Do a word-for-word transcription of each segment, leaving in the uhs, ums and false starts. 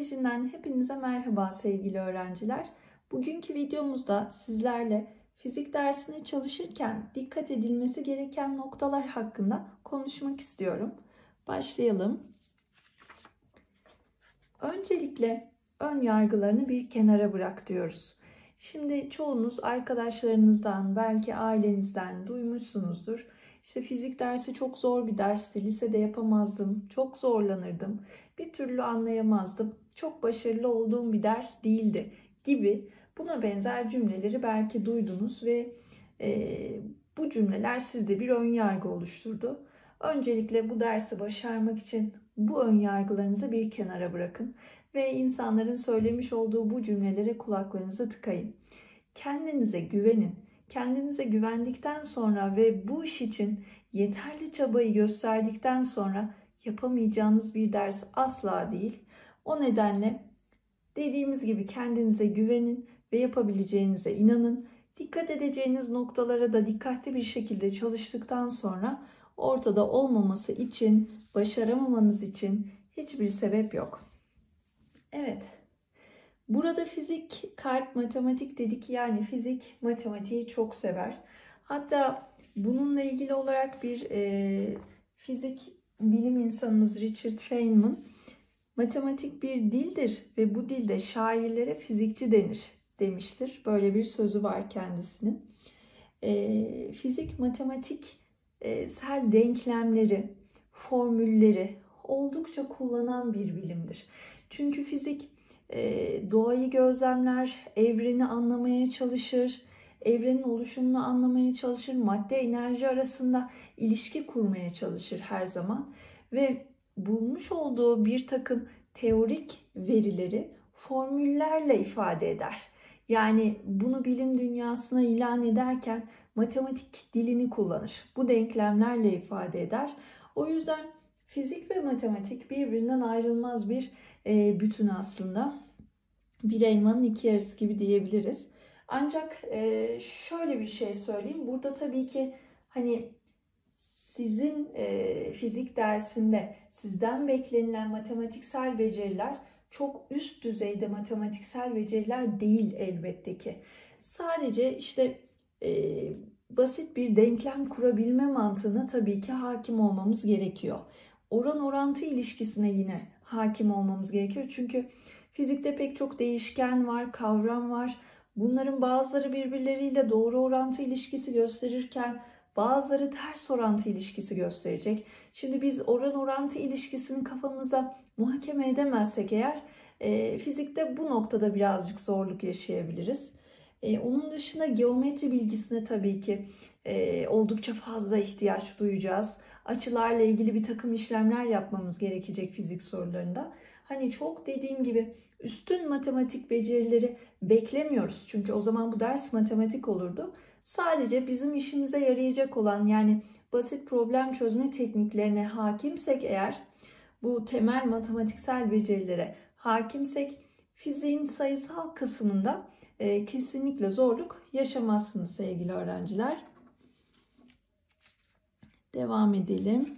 Kolejinden hepinize merhaba sevgili öğrenciler. Bugünkü videomuzda sizlerle fizik dersine çalışırken dikkat edilmesi gereken noktalar hakkında konuşmak istiyorum. Başlayalım. Öncelikle ön yargılarını bir kenara bırak diyoruz. Şimdi çoğunuz arkadaşlarınızdan, belki ailenizden duymuşsunuzdur. İşte fizik dersi çok zor bir dersti, lisede yapamazdım, çok zorlanırdım, bir türlü anlayamazdım, çok başarılı olduğum bir ders değildi gibi buna benzer cümleleri belki duydunuz ve e, bu cümleler sizde bir ön yargı oluşturdu. Öncelikle bu dersi başarmak için bu ön yargılarınızı bir kenara bırakın ve insanların söylemiş olduğu bu cümlelere kulaklarınızı tıkayın. Kendinize güvenin. Kendinize güvendikten sonra ve bu iş için yeterli çabayı gösterdikten sonra yapamayacağınız bir ders asla değil. O nedenle dediğimiz gibi kendinize güvenin ve yapabileceğinize inanın. Dikkat edeceğiniz noktalara da dikkatli bir şekilde çalıştıktan sonra ortada olmaması için, başaramamanız için hiçbir sebep yok. Evet. Burada fizik, kalp, matematik dedik. Yani fizik, matematiği çok sever. Hatta bununla ilgili olarak bir e, fizik bilim insanımız Richard Feynman, matematik bir dildir ve bu dilde şairlere fizikçi denir demiştir. Böyle bir sözü var kendisinin. E, fizik, matematiksel denklemleri, formülleri oldukça kullanan bir bilimdir. Çünkü fizik doğayı gözlemler, evreni anlamaya çalışır, evrenin oluşumunu anlamaya çalışır, madde enerji arasında ilişki kurmaya çalışır her zaman ve bulmuş olduğu bir takım teorik verileri formüllerle ifade eder. Yani bunu bilim dünyasına ilan ederken matematik dilini kullanır. Bu denklemlerle ifade eder. O yüzden fizik ve matematik birbirinden ayrılmaz bir bütün aslında. Bir elmanın iki yarısı gibi diyebiliriz. Ancak şöyle bir şey söyleyeyim. Burada tabii ki hani sizin fizik dersinde sizden beklenilen matematiksel beceriler çok üst düzeyde matematiksel beceriler değil elbette ki. Sadece işte e, basit bir denklem kurabilme mantığına tabii ki hakim olmamız gerekiyor. Oran orantı ilişkisine yine hakim olmamız gerekiyor. Çünkü fizikte pek çok değişken var, kavram var. Bunların bazıları birbirleriyle doğru orantı ilişkisi gösterirken bazıları ters orantı ilişkisi gösterecek. Şimdi biz oran orantı ilişkisini kafamızda muhakeme edemezsek eğer e, fizikte bu noktada birazcık zorluk yaşayabiliriz. E, onun dışında geometri bilgisine tabii ki e, oldukça fazla ihtiyaç duyacağız. Açılarla ilgili bir takım işlemler yapmamız gerekecek fizik sorularında. Hani çok dediğim gibi üstün matematik becerileri beklemiyoruz. Çünkü o zaman bu ders matematik olurdu. Sadece bizim işimize yarayacak olan yani basit problem çözme tekniklerine hakimsek eğer, bu temel matematiksel becerilere hakimsek fiziğin sayısal kısmında e, kesinlikle zorluk yaşamazsınız sevgili öğrenciler. Devam edelim.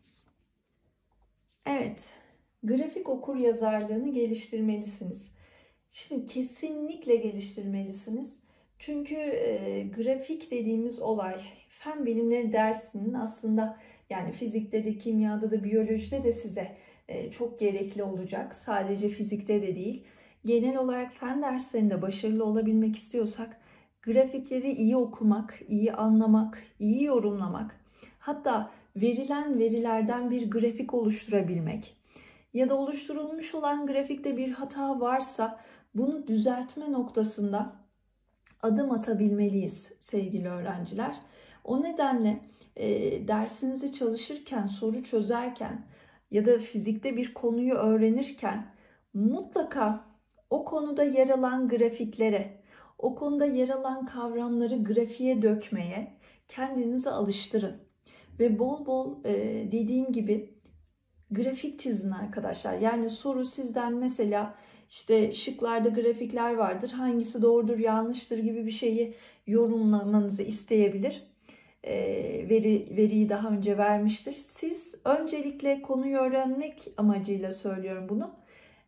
Evet, grafik okur yazarlığını geliştirmelisiniz. Şimdi kesinlikle geliştirmelisiniz. Çünkü e, grafik dediğimiz olay fen bilimleri dersinin aslında yani fizikte de, kimyada da, biyolojide de size e, çok gerekli olacak. Sadece fizikte de değil. Genel olarak fen derslerinde başarılı olabilmek istiyorsak grafikleri iyi okumak, iyi anlamak, iyi yorumlamak, hatta verilen verilerden bir grafik oluşturabilmek ya da oluşturulmuş olan grafikte bir hata varsa bunu düzeltme noktasında adım atabilmeliyiz sevgili öğrenciler. O nedenle e, dersinizi çalışırken, soru çözerken ya da fizikte bir konuyu öğrenirken mutlaka o konuda yer alan grafiklere, o konuda yer alan kavramları grafiğe dökmeye kendinizi alıştırın. Ve bol bol e, dediğim gibi grafik çizin arkadaşlar. Yani soru sizden mesela işte şıklarda grafikler vardır. Hangisi doğrudur, yanlıştır gibi bir şeyi yorumlamanızı isteyebilir. E, veri veriyi daha önce vermiştir. Siz öncelikle konuyu öğrenmek amacıyla söylüyorum bunu.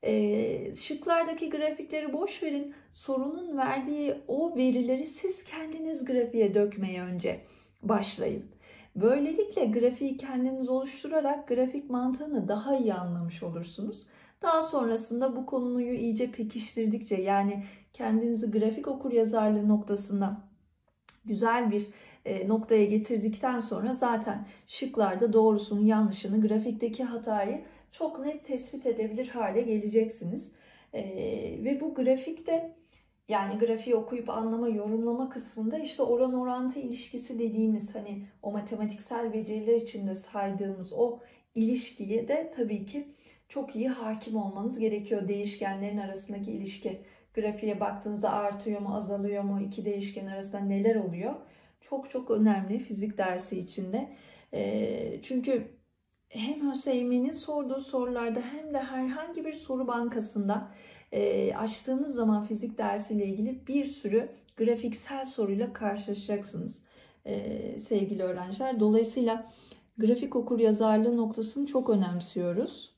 E, şıklardaki grafikleri boş verin. Sorunun verdiği o verileri siz kendiniz grafiğe dökmeye önce başlayın. Böylelikle grafiği kendiniz oluşturarak grafik mantığını daha iyi anlamış olursunuz. Daha sonrasında bu konuyu iyice pekiştirdikçe, yani kendinizi grafik okuryazarlığı noktasında güzel bir noktaya getirdikten sonra zaten şıklarda doğrusunu yanlışını, grafikteki hatayı çok net tespit edebilir hale geleceksiniz. Ve bu grafikte, yani grafiği okuyup anlama, yorumlama kısmında işte oran orantı ilişkisi dediğimiz, hani o matematiksel beceriler içinde saydığımız o ilişkiye de tabii ki çok iyi hakim olmanız gerekiyor. Değişkenlerin arasındaki ilişki, grafiğe baktığınızda artıyor mu, azalıyor mu, iki değişken arasında neler oluyor? Çok çok önemli fizik dersi içinde. Çünkü hem ÖSYM'nin sorduğu sorularda hem de herhangi bir soru bankasında e, açtığınız zaman fizik dersiyle ilgili bir sürü grafiksel soruyla karşılaşacaksınız e, sevgili öğrenciler. Dolayısıyla grafik okuryazarlığı noktasını çok önemsiyoruz.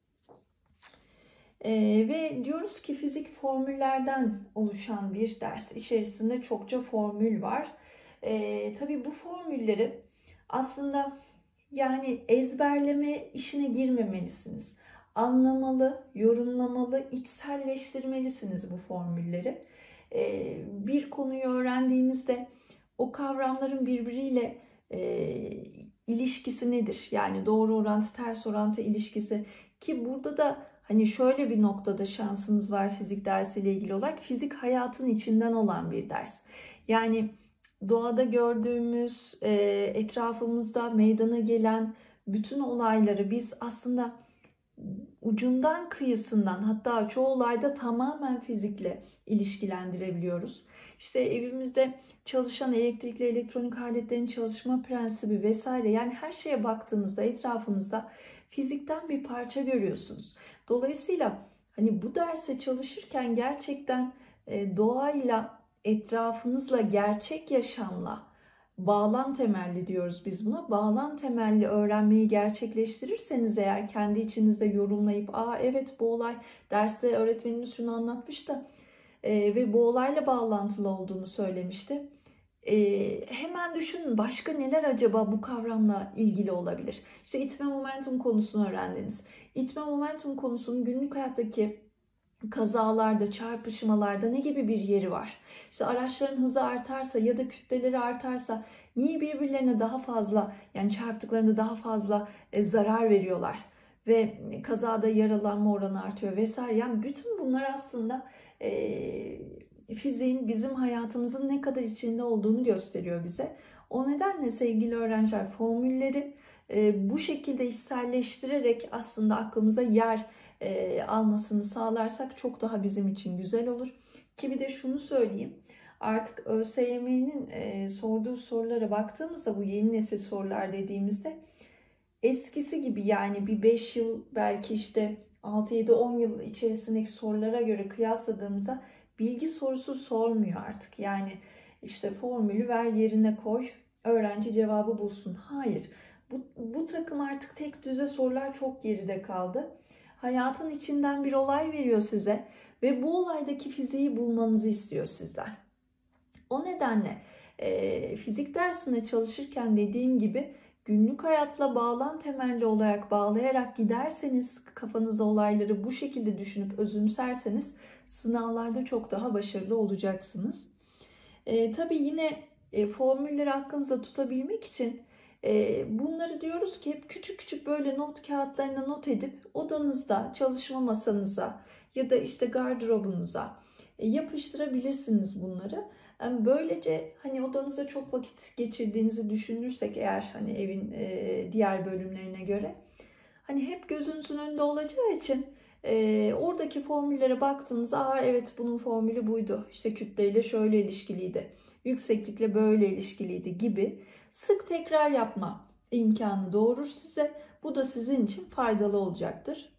E, ve diyoruz ki fizik formüllerden oluşan bir ders. İçerisinde çokça formül var. E, tabii bu formülleri aslında yani ezberleme işine girmemelisiniz. Anlamalı, yorumlamalı, içselleştirmelisiniz bu formülleri. Ee, bir konuyu öğrendiğinizde o kavramların birbiriyle e, ilişkisi nedir? Yani doğru orantı, ters orantı ilişkisi, ki burada da hani şöyle bir noktada şansınız var fizik dersiyle ilgili olarak. Fizik hayatın içinden olan bir ders. Yani doğada gördüğümüz, etrafımızda meydana gelen bütün olayları biz aslında ucundan kıyısından, hatta çoğu olayda tamamen fizikle ilişkilendirebiliyoruz. İşte evimizde çalışan elektrikli elektronik aletlerin çalışma prensibi vesaire, yani her şeye baktığınızda etrafınızda fizikten bir parça görüyorsunuz. Dolayısıyla hani bu derse çalışırken gerçekten doğayla, etrafınızla, gerçek yaşamla bağlam temelli diyoruz biz buna. Bağlam temelli öğrenmeyi gerçekleştirirseniz eğer, kendi içinizde yorumlayıp, aa evet bu olay derste öğretmenimiz şunu anlatmış da e, ve bu olayla bağlantılı olduğunu söylemişti. E, hemen düşünün, başka neler acaba bu kavramla ilgili olabilir? İşte itme momentum konusunu öğrendiniz. İtme momentum konusunun günlük hayattaki kazalarda, çarpışmalarda ne gibi bir yeri var? İşte araçların hızı artarsa ya da kütleleri artarsa niye birbirlerine daha fazla, yani çarptıklarında daha fazla e, zarar veriyorlar ve kazada yaralanma oranı artıyor vesaire. Yani bütün bunlar aslında e, fiziğin bizim hayatımızın ne kadar içinde olduğunu gösteriyor bize. O nedenle sevgili öğrenciler, formülleri e, bu şekilde içselleştirerek aslında aklımıza yer e, almasını sağlarsak çok daha bizim için güzel olur. Ki bir de şunu söyleyeyim. Artık ÖSYM'nin e, sorduğu sorulara baktığımızda, bu yeni nesil sorular dediğimizde eskisi gibi, yani bir beş yıl, belki işte altı yedi on yıl içerisindeki sorulara göre kıyasladığımızda bilgi sorusu sormuyor artık. Yani işte formülü ver yerine koy, öğrenci cevabı bulsun. Hayır. Bu, bu takım artık tek düze sorular çok geride kaldı. Hayatın içinden bir olay veriyor size ve bu olaydaki fiziği bulmanızı istiyor sizden. O nedenle e, fizik dersine çalışırken dediğim gibi günlük hayatla bağlam temelli olarak bağlayarak giderseniz, kafanızda olayları bu şekilde düşünüp özümserseniz sınavlarda çok daha başarılı olacaksınız. E, tabii yine e, formülleri aklınızda tutabilmek için e, bunları diyoruz ki hep küçük küçük böyle not kağıtlarına not edip odanızda, çalışma masanıza ya da işte gardırobunuza e, yapıştırabilirsiniz bunları. Yani böylece hani odanızda çok vakit geçirdiğinizi düşünürsek eğer, hani evin e, diğer bölümlerine göre, hani hep gözünüzün önünde olacağı için e, oradaki formüllere baktığınızda, aa evet bunun formülü buydu, işte kütleyle şöyle ilişkiliydi, yükseklikle böyle ilişkiliydi gibi sık tekrar yapma imkanı doğurur size. Bu da sizin için faydalı olacaktır.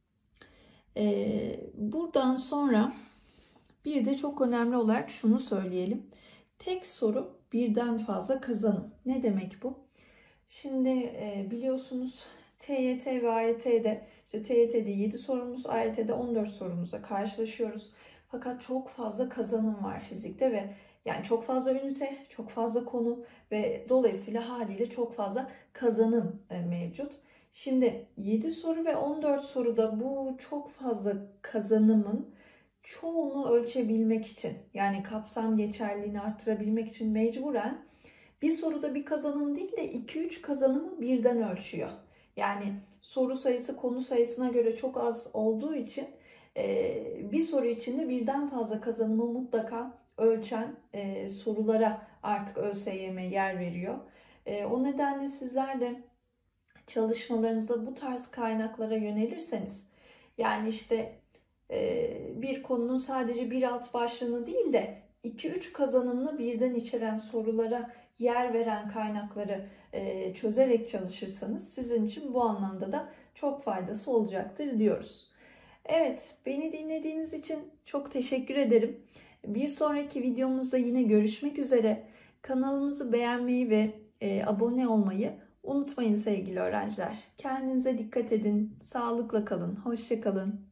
E, buradan sonra bir de çok önemli olarak şunu söyleyelim. Tek soru birden fazla kazanım. Ne demek bu? Şimdi biliyorsunuz T Y T ve A Y T'de işte T Y T'de yedi sorumuz, A Y T'de on dört sorumuzla karşılaşıyoruz. Fakat çok fazla kazanım var fizikte ve yani çok fazla ünite, çok fazla konu ve dolayısıyla haliyle çok fazla kazanım e, mevcut. Şimdi yedi soru ve on dört soruda bu çok fazla kazanımın çoğunu ölçebilmek için, yani kapsam geçerliliğini arttırabilmek için mecburen bir soruda bir kazanım değil de iki üç kazanımı birden ölçüyor. Yani soru sayısı konu sayısına göre çok az olduğu için bir soru içinde birden fazla kazanımı mutlaka ölçen sorulara artık ÖSYM yer veriyor. O nedenle sizler de çalışmalarınızda bu tarz kaynaklara yönelirseniz, yani işte bir konunun sadece bir alt başlığını değil de iki üç kazanımını birden içeren sorulara yer veren kaynakları çözerek çalışırsanız sizin için bu anlamda da çok faydası olacaktır diyoruz. Evet, beni dinlediğiniz için çok teşekkür ederim. Bir sonraki videomuzda yine görüşmek üzere. Kanalımızı beğenmeyi ve e, abone olmayı unutmayın sevgili öğrenciler. Kendinize dikkat edin, sağlıkla kalın, hoşça kalın.